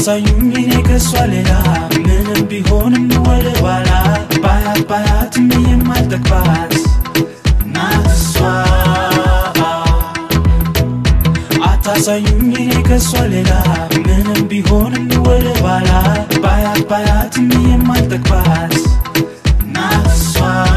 አታሳዩኝ እኔ ከሷ ሌላ ምንም ቢሆንም ወደ ኋላ ባያትም የማልጠግባት ናት እሷ አታሳዩኝ እኔ ከሷ ሌላ ምንም ቢሆንም ወደ ኋላ ባያትም የማልጠግባት ናት እሷ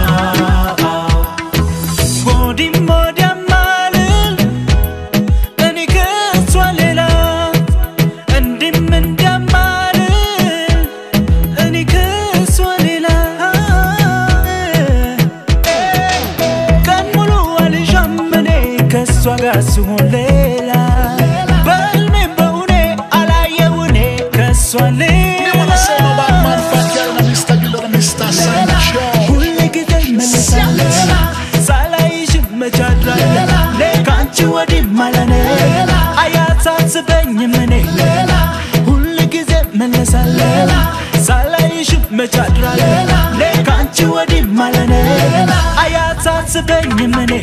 Soon lela balme baune alayewune kaswale me wanna say no bad man fat girl na Mr. Gillo na Mr. Sancho hulle gidel melela salaish mechadra le kanchi wadi malane ayatsat benyemene hulle gidel melela salaish mechadra le kanchi wadi malane ayatsat benyemene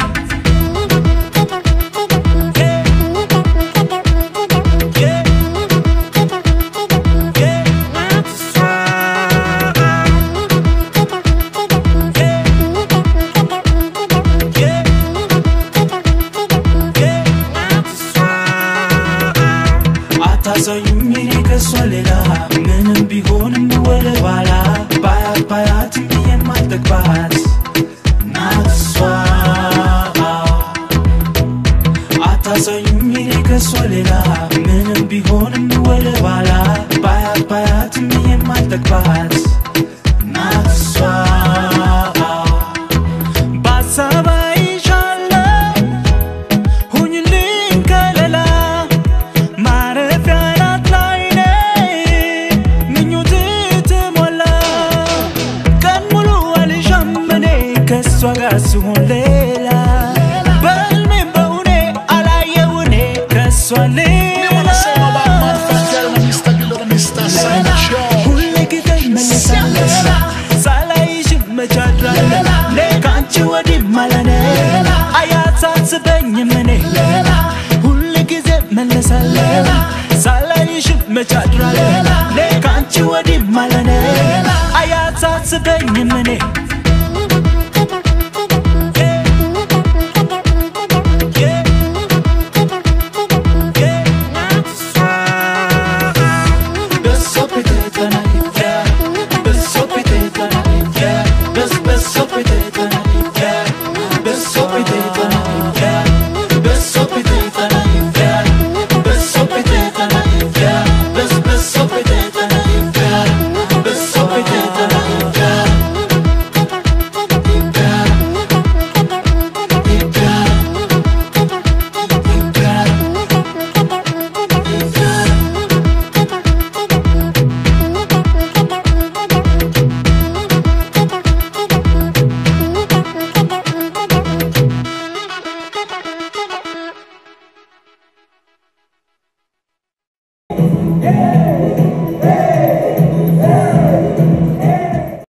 አታሳዩኝ እኔ ከሷ ሌላ ምንም ቢሆንም ወደ ኋላ ባያትም የማልጠግባት ናት እሷ አታሳዩኝ እኔ ከሷ ሌላ ምንም ቢሆንም ወደ ኋላ ባያትም የማልጠግባት ናት እሷ Soon lela balme baune alayewune kaswale me wanna say no bad man fat girl na Mr. Gillo na Mr. Sancho hulle gidel melela salaish mechadra le kanchi wadi malane ayatsat benyemene hulle gidel melela salaish mechadra le kanchi wadi malane ayatsat benyemene